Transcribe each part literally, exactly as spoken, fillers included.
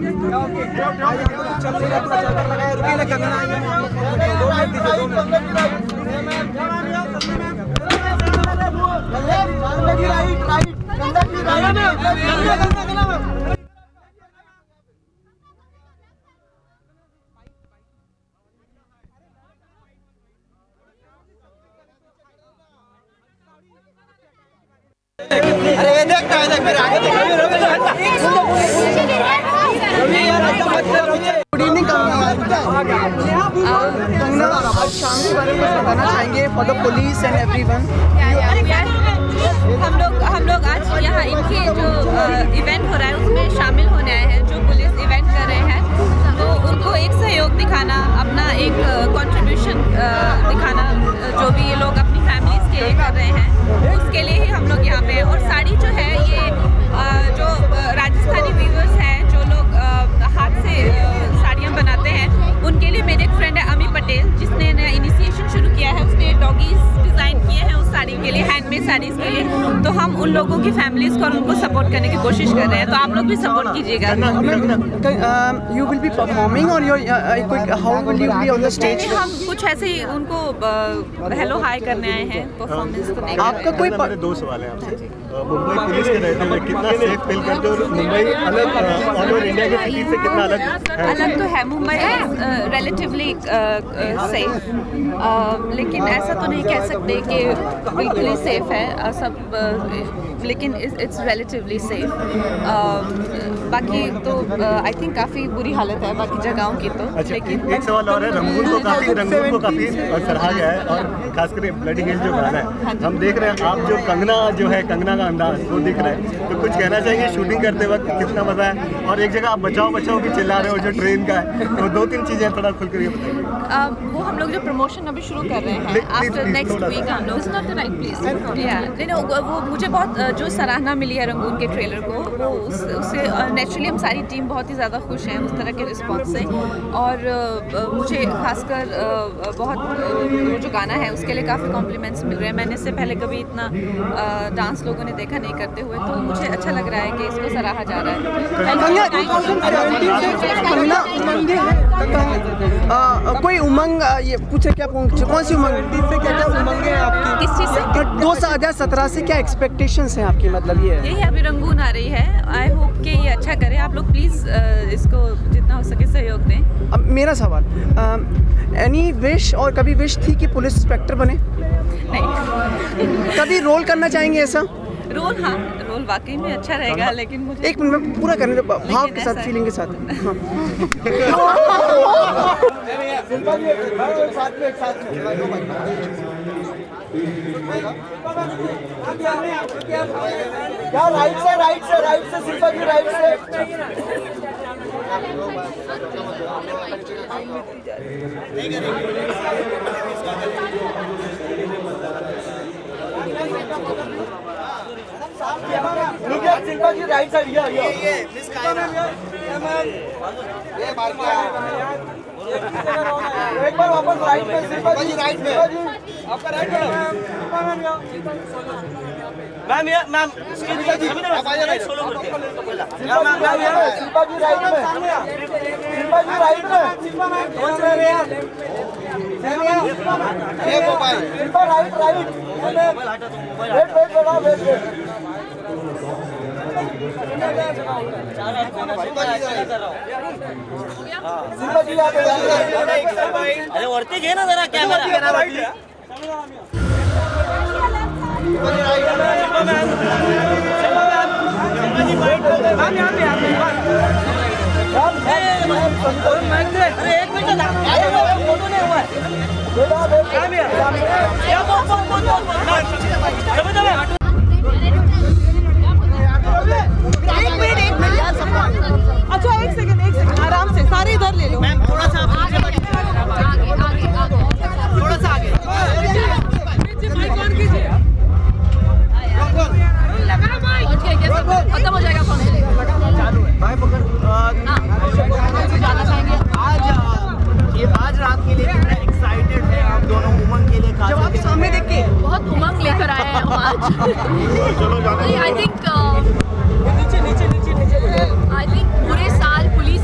अरे देखता है देख मेरे आगे देख गुड इवनिंग कंगना, आज शाम के बारे में बताना चाहेंगे for the police and everyone. हम लोग हम लोग आज यहाँ इनके जो इवेंट हो रहा है उसमें शामिल होने आए हैं। जो पुलिस इवेंट कर रहे हैं तो उनको एक सहयोग दिखाना, अपना एक कंट्रीब्यूशन दिखाना, जो भी ये लोग अपनी फैमिलीज के लिए कर रहे हैं उसके लिए ही हम लोग यहाँ पे। और साड़ी जो है ये जो राजस्थानी वीवर्स हैं, जो लोग हाथ से साड़ियाँ बनाते हैं, उनके लिए मेरे एक फ्रेंड है अमी पटेल, जिसने इनिशिएशन शुरू किया है। उसने डॉगीज डिज़ाइन किए हैं उस साड़ी के लिए, हैंडमेड साड़ीज़ के लिए। तो हम उन लोगों की फैमिलीज़ को और उनको सपोर्ट करने की कोशिश कर रहे हैं, तो आप लोग भी सपोर्ट कीजिएगा। यू विल बी परफॉर्मिंग और how will you be on the stage? हम कुछ ऐसे ही उनको हेलो हाय करने आए हैं, परफॉर्मेंस तो नहीं। आपका कोई मेरे दो सवाल है आपसे। मुंबई पुलिस के रहते हुए कितना सेफ फील करते हो? मुंबई अलग ऑल ओवर इंडिया के सिटी से कितना अलग है? अलग तो है, मुंबई रिलेटिवली सेफ, लेकिन ऐसा तो नहीं कह सकते कि बिल्कुल ही सेफ है सब, uh, लेकिन इट्स रिलेटिवली सेफ। बाकी तो आई थिंक काफ़ी बुरी हालत है बाकी जगहों की तो। अच्छा, लेकिन एक सवाल और है, रंगून को काफ़ी रंगून को काफ़ी सराहा गया है और खासकर ब्लडी हिल जो गाना है हम देख रहे हैं। आप जो कंगना जो है, कंगना का अंदाज वो दिख रहा है, तो कुछ कहना चाहिए शूटिंग करते वक्त कितना मजा है? और एक जगह आप बचाओ बचाओ भी चिल्ला रहे हो जो ट्रेन का है, तो दो तीन चीज़ें थोड़ा खुल कर बताइए। वो हम लोग जो प्रमोशन अभी शुरू कर रहे हैं आफ्टर नेक्स्ट वीक हम लोग, नॉट द राइट प्लेस, नहीं वो मुझे बहुत जो सराहना मिली है रंगून के ट्रेलर को, वो उस, उससे नेचुरली हम सारी टीम बहुत ही ज़्यादा खुश हैं उस तरह के रिस्पॉन्स से। और मुझे खासकर बहुत जो गाना है उसके लिए काफ़ी कॉम्प्लीमेंट्स मिल रहे हैं। मैंने इससे पहले कभी इतना डांस लोगों ने देखा नहीं करते हुए, तो मुझे अच्छा लग रहा है कि इसको सराहा जा रहा है। कोई उमंग ये पूछे क्या, कौन सी उमंग से क्या क्या उमंग है आपकी? किस चीज़ से? दो हजार सत्रह से क्या एक्सपेक्टेशंस हैं आपकी? मतलब ये यही अभी रंगून आ रही है, आई होप कि ये अच्छा करे। आप लोग प्लीज़ इसको जितना हो सके सहयोग दें। अब मेरा सवाल, एनी विश और कभी विश थी कि पुलिस इंस्पेक्टर बने? नहीं। कभी रोल करना चाहेंगे ऐसा? रोल, हाँ रोल वाकई में अच्छा रहेगा, लेकिन मुझे एक मिनट में पूरा करने दो, भाव के साथ, फीलिंग के साथ। क्या राइट से राइट से राइट से शिल्पा जी राइट से शिल्पा जी राइट साइड, ये ये ये मिस ये बार एक बार वापस राइट में, शिल्पा जी राइट में, आपका right ma'am, ma'am ma'am Shilpa ji आप आ जाइए सोलो करके। Ma'am ma'am Shilpa ji right में, शिल्पा जी राइट में, शिल्पा मैम कौन से रहे यार? ये mobile Shilpa right right mobile हटा दो, मोबाइल वेट वेट लगा वेट वेट शिल्पा जी आप अरे वरती घे ना जरा कैमरा। अरे एक मिनट फोटो नहीं हुआ है। एक मिनट एक मिनट अच्छा एक सेकंड एक सेकंड आराम से सारे इधर ले लो। मैम थोड़ा सा आगे आगे आगे थोड़ा सा आगे खत्म हो जाएगा फोन भाई पकड़। जाना चाहेंगे आज, ये आज रात के लिए कितना एक्साइटेड है आप दोनों उमंग के लिए? जब आप सामने देख के बहुत उमंग लेकर आए हैं हम आज। आई थिंक नीचे नीचे नीचे नीचे आई थिंक पूरे साल पुलिस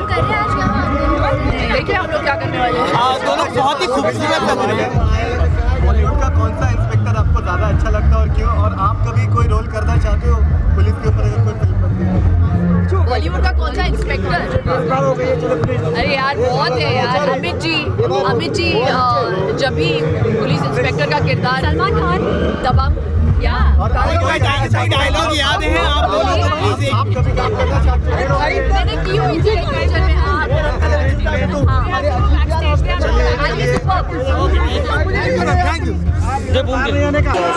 काम कर रहे हैं आज क्या? देखिए हम लोग क्या करने वाले हैं। दोनों बहुत ही खूबसूरत लग रहे हैं। बॉलीवुड का कौन सा इंस्पेक्टर आपको ज़्यादा अच्छा लगता है और क्यों? और आप कभी कोई रोल करना चाहते हो पुलिस के ऊपर अगर कोई फिल्म बनती है? बॉलीवुड का कौन सा इंस्पेक्टर? अरे यार बहुत है यार। अमित जी अमित जी अ, जब भी पुलिस इंस्पेक्टर का किरदार, सलमान खान, दबंग, या डायलॉग याद है आप दोनों को? प्लीज आप कभी काम करना चाहते हो? मैंने की हुई थी पिक्चर में। हाँ थैंक यू। जय बूम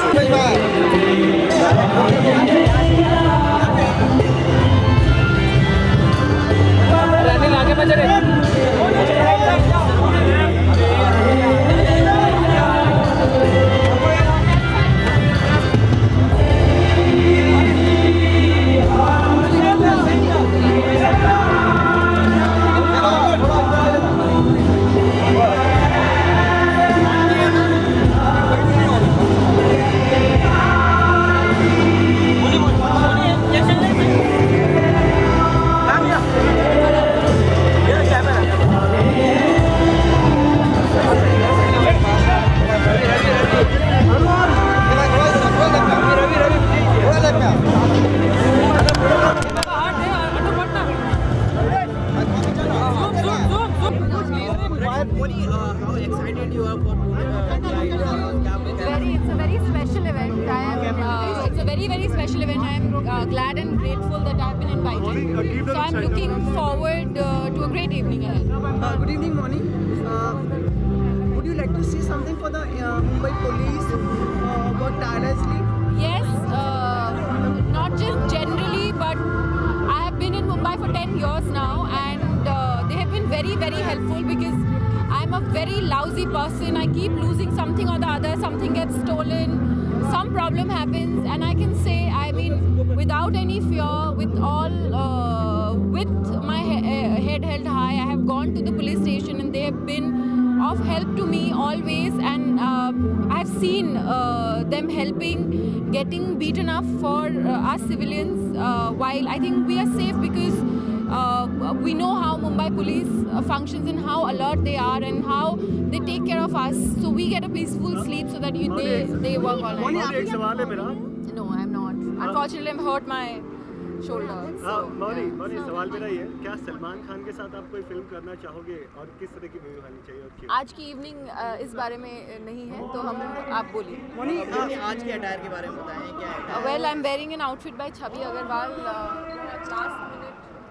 आगे बज रहे। glad and grateful that I have been invited. So I am looking forward uh, to a great evening ahead. Uh, good evening, Moni. Uh, would you like to say something for the uh, Mumbai police uh, work tirelessly? Yes, uh, not just generally, but I have been in Mumbai for ten years now, and uh, they have been very, very helpful because I am a very lousy person. I keep losing something or the other, something gets stolen, some problem happens, and I can say, I mean, without any fear, with all, uh, with my he head held high, I have gone to the police station and they have been of help to me always, and uh, I have seen uh, them helping, getting beaten up for uh, us civilians, uh, while I think we are safe because uh, we know how Mumbai police uh, functions and how alert they are and how they take care of us, so we get a peaceful sleep so that you, they, they work all night. एक सवाल है मेरा। No, I'm not. Unfortunately, I'm hurt my shoulder. हाँ, मौनी, मौनी, सवाल मेरा ये, क्या सलमान खान के साथ आप कोई फिल्म करना चाहोगे और किस तरह की मूवी होनी चाहिए और क्यों? आज की इवनिंग इस बारे में नहीं है, तो हम आप बोलिए। मौनी, आज के अटायर के बारे में बताएं, क्या है? Well, I'm wearing an outfit by Chhavi Agarwal. Last minute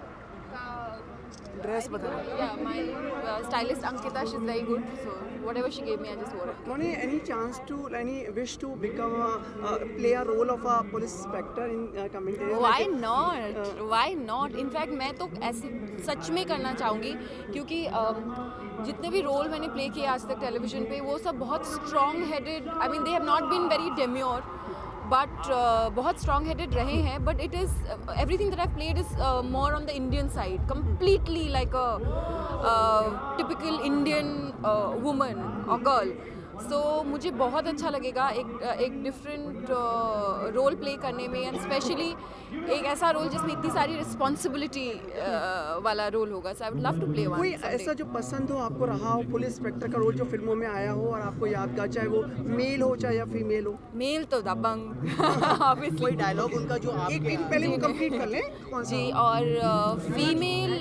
Dress बताएं। Yeah, my uh, stylist Ankita, she's very good. So whatever she gave me, I just wore it. Moni, any chance to, any wish to become a, uh, play a role of a police inspector in uh, commentary? Why not? Uh, Why not? In fact, मैं तो ऐसे सच में करना चाहूँगी क्योंकि um, जितने भी role मैंने प्ले किए आज तक टेलीविजन पे वो सब बहुत strong headed, I mean they have not been very demure, but बहुत स्ट्रॉन्ग हेडेड रहे हैं, but it is everything that I played is more on the Indian side, completely like a typical Indian woman और girl. So so, मुझे बहुत अच्छा लगेगा एक एक डिफरेंट रोल प्ले करने में, एंड स्पेशली एक ऐसा रोल जिसमें इतनी सारी रिस्पॉन्सिबिलिटी uh, वाला रोल होगा. So I would love to play one. कोई ऐसा जो पसंद हो आपको रहा हो पुलिस इंस्पेक्टर का रोल जो फिल्मों में आया हो और आपको यादगार, चाहे वो मेल हो चाहे या फीमेल हो? मेल तो दबंग ऑब्वियसली. कोई डायलॉग उनका जो आप एक एक पहले वो कंप्लीट कर लें. कौन सा? जी, और female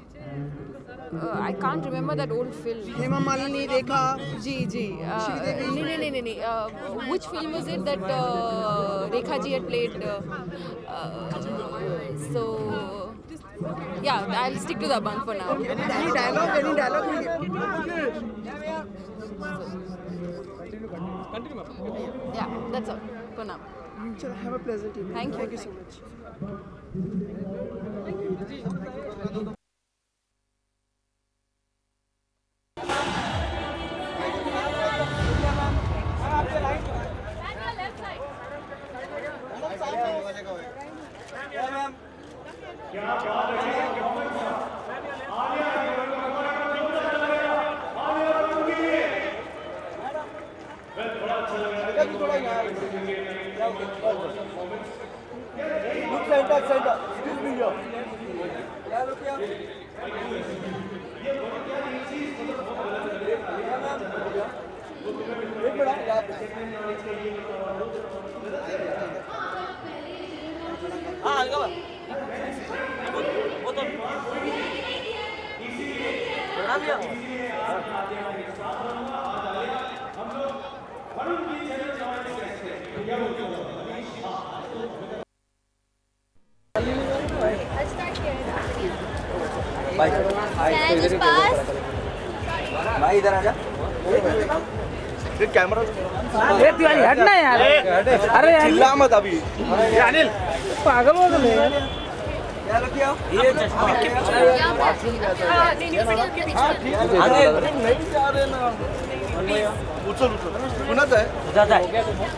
I can't remember that old film. Hema Malini, Rekha. जी जी नहीं नहीं नहीं नहीं which film was it that Rekha ji had played? So yeah, I'll stick to the bunk for now. Any dialogue? Any dialogue? Yeah, that's all for now. Chalo, have a pleasant evening. Thank you. Thank you so much. Center, center. Excuse me, yo. हाँ वो तो बना लिया। भाई इधर आजा। Camera हटना यार। अरे चिल्ला मत अभी। अनिल पागल हो गए यार। ये चश्मा अनिल नहीं जा रहे ना। उछल उछल सुना है जाता है।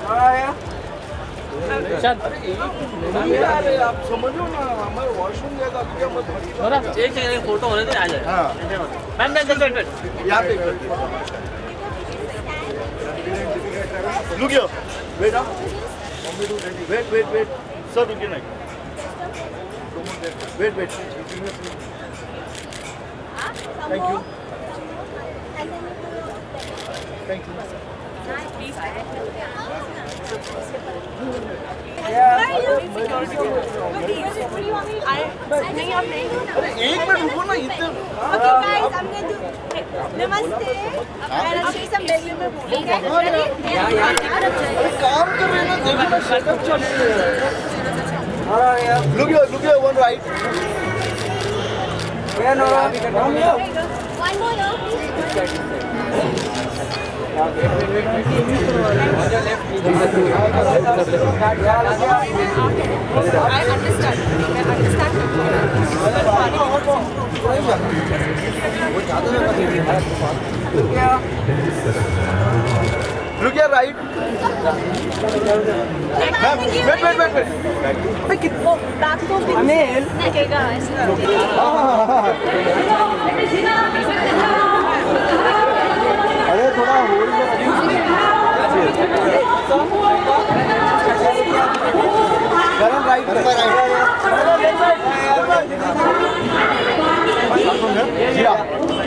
अरे आप समझो ना हमारे वॉशरूम जाएगा क्या मत एक सेकंड फोटो होने दे आ जाए। हाँ मैम मैम चल चल यहाँ पे look here wait up wait wait wait sir रुकिए ना wait wait thank you thank you एक मिनट रुको ना इधर। नमस्ते। काम कर रहे हैं ना देखो ना सेटअप चल रही है। Look here, look here, one right. Yeah, no, one more, I understand. I understand. Look here, right. Ma'am, wait, wait, wait, wait. Back to Anil. लगेगा ऐसा। अरे थोड़ा होल्ड में करण राइट राइट जी हाँ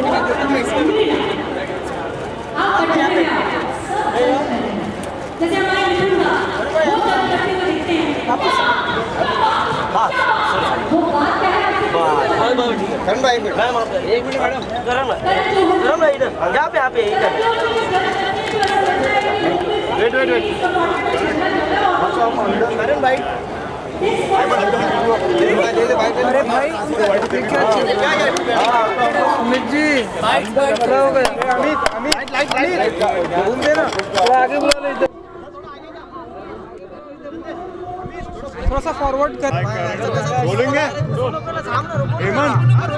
करण भाई मैम आप एक मिनट मैडम करण करण भाई इधर यहाँ पे यहाँ पे इधर वेट वेट वेट करण भाई अरे भाई अमित जी खड़ा हो गया अमित अमित लाइट लाइट घूम देना आगे बुला लो इधर थोड़ा सा फॉरवर्ड कर बोलेंगे हेमंत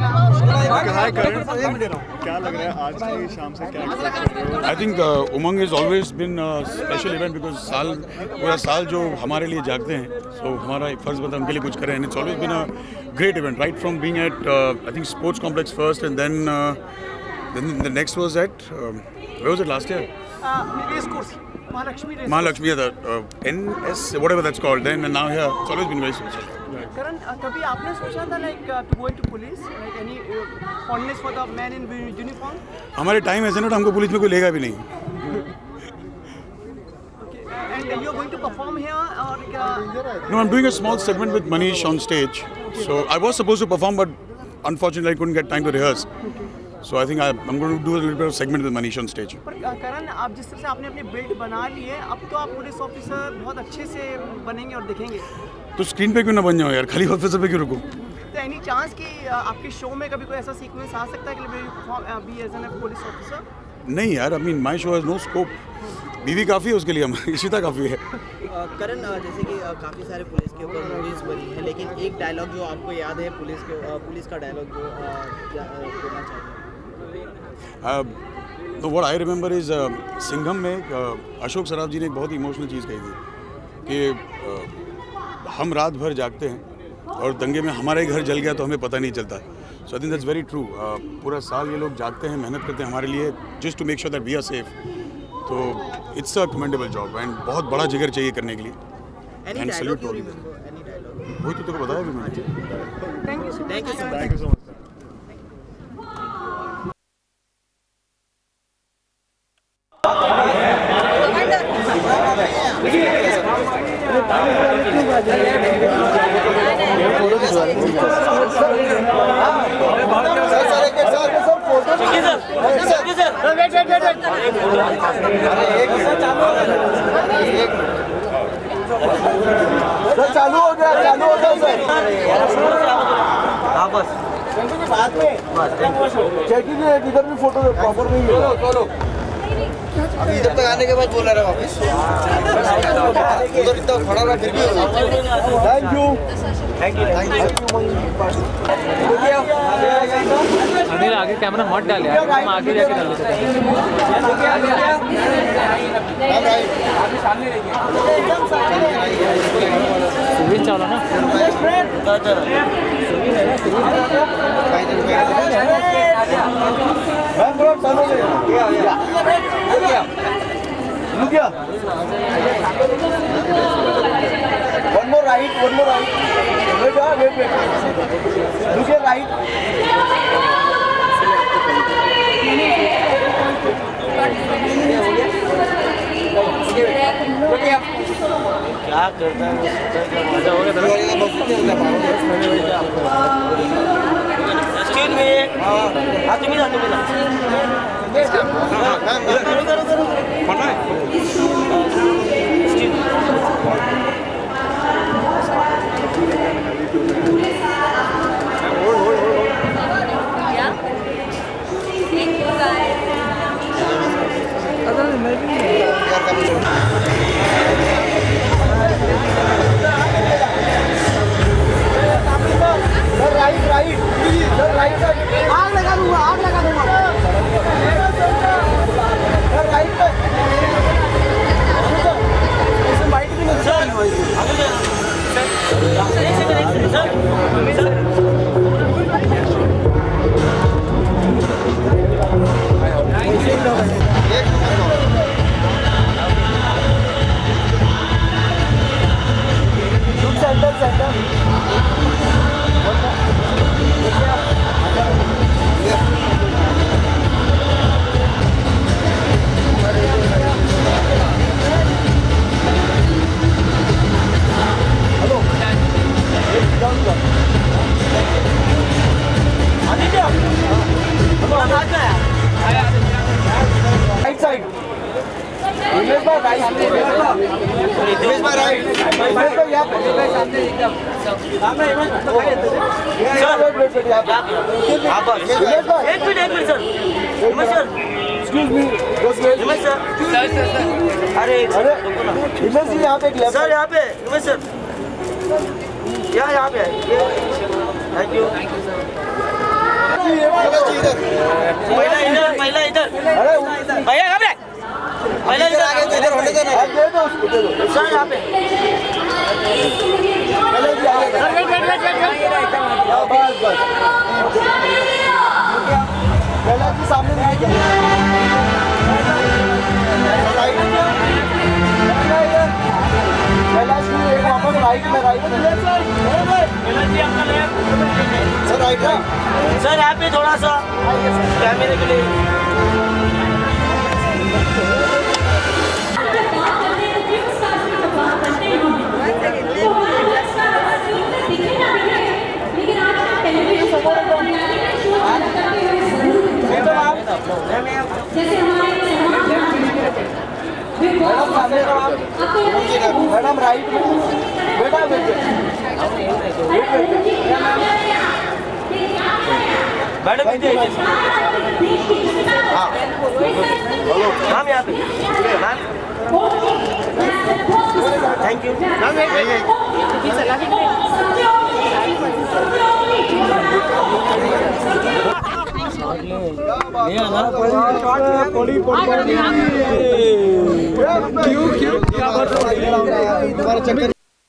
क्या लग रहा है आज की शाम से क्या? I think Umang is always been special event because साल पूरा साल जो हमारे लिए जागते हैं सो so, हमारा एक फर्ज बनता है उनके लिए कुछ करें and it's always been a great event right from being at I think sports complex first and then then the next was at where was it last year Mahalakshmi race. Mahalakshmi, the uh, N S whatever that's called then and now here it's always been very special. Karan, uh, कभी आपने सोचा था like uh, to go into police, like any uh, fondness for the man in uniform? हमारे time ऐसे ना हमको police में कोई लेगा भी नहीं. Okay, uh, and you're going to perform here or? Uh, no, I'm doing a small segment with Manish on stage. Okay. So I was supposed to perform, but unfortunately I couldn't get time to rehearse. Okay. So I think I, I'm going to do a little bit of segment with Manish on stage. पर करण आप जिस तरह से आपने अपनी build बना ली है अब तो आप पुलिस ऑफिसर बहुत अच्छे से बनेंगे और दिखेंगे. तो स्क्रीन पे क्यों ना बन जाओ यार खाली ऑफिसर पे क्यों रुको? तो एनी चांस कि आपके शो में कभी कोई ऐसा सीक्वेंस आ सकता है कि be as an police officer? नहीं यार I mean my show has no scope. बीवी काफ़ी है उसके लिए हम इशिता काफ़ी है. करण जैसे कि काफ़ी सारे पुलिस के ऊपर मूवीज बनी है लेकिन एक डायलॉग जो आपको याद है पुलिस के पुलिस का डायलॉग जो बोलना चाहिए? Uh, तो what I remember is uh, Singham में uh, अशोक सराफ जी ने एक बहुत इमोशनल चीज़ कही थी कि uh, हम रात भर जागते हैं और दंगे में हमारा ही घर जल गया तो हमें पता नहीं चलता. So I think that's very true. पूरा साल ये लोग जागते हैं मेहनत करते हैं हमारे लिए just to make sure that we are safe. तो it's a commendable job and बहुत बड़ा जिगर चाहिए करने के लिए. एंड सैल्यूट टू वही तो तेरे को बताया भी मैंने। Thank you so thank you so much. Thank you so much. Sir चालू हो गया, चालू हो गया सर। हाँ बस बाद में चेकिंग है, इधर भी फोटो प्रॉपर नहीं है। अभी इधर तक आने के बाद बोल रहा वापस उधर इतना खड़ा रहा फिर भी। Thank you thank you thank you. Anil आगे कैमरा मत डाल यार, हम आगे जाके डाल लेते हैं। सुविध चावला ना One more right, one more right. Wait, wait, wait. Look here, right. क्या करता है? मजा हो गया था। Excuse me. हाँ तुम्ही जा तुम्ही जा। करो करो करो। पढ़ना है? Excuse me. Right right right आग लगा दूंगा, आग लगा दूंगा राइट पे। बाइक भी नहीं sir. Centre centre right side Dinesh भाई राइट दिनेश भाई राइट दिनेश भाई यहाँ सामने एकदम सामने एक मिनट एक minute sir Himesh sir excuse me Himesh sir sir sir sir अरे अरे हिमेश जी यहाँ पे एक लेफ्ट सर यहाँ पे हिमेश सर यहाँ यहाँ पे thank you thank you sir. महिला इधर महिला इधर अरे भैया कहाँ पे महिला इधर आगे इधर होने दो ना दे दो उसको दे दो सर यहाँ पे sir wait wait wait wait बस बस पहला जी सामने नहीं गया पहला जी एक वापस राइट में राइट में सर राइट सर यहाँ पे थोड़ा सा कैमरे के लिए मैडम राइट में बेटा बेटे मैडम हाँ मैम यहाँ पे मैम थैंक यू मैम क्यों क्यों क्या बात है तुम्हारा चक्कर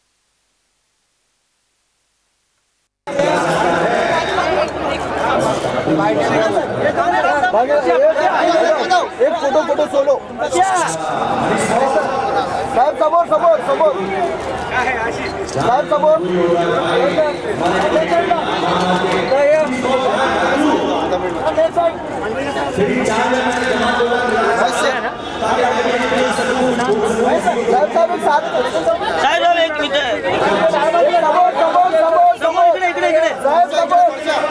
एक फोटो फोटो सोलो साहब समोर समोर समोर साहेब समोर साहब साहब एक साथ साहेब एक मिनिट समोर समोर समोर समोर इकडे इकडे इकडे साहेब समोर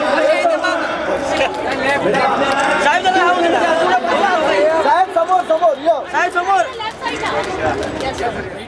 साहेब जरा हा मुलगा. साहेब समोर समोर यो साहेब समोर